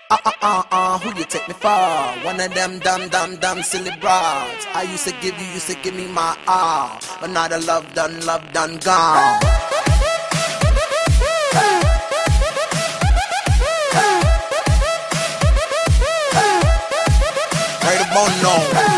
Who you take me for? One of them dumb silly broads. I used to give me my all, but now the love done gone. Right about now.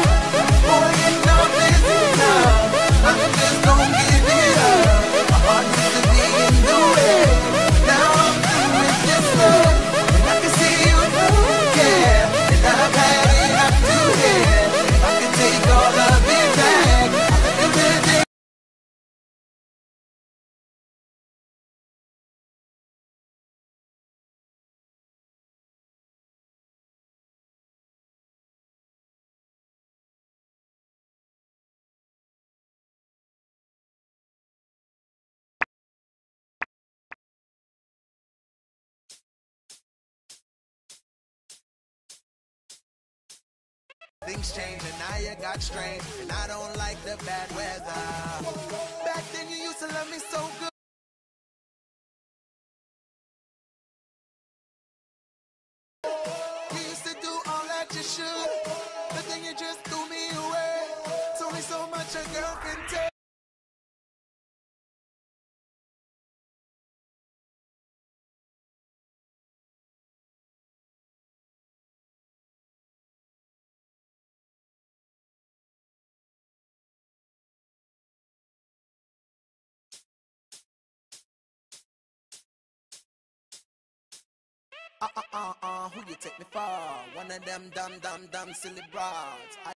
Things change and now you got strange, and I don't like the bad weather. Back then you used to love me so good. You used to do all that you should, but then you just threw me away. It's only so much a girl can take. Who you take me for? One of them dumb silly broads.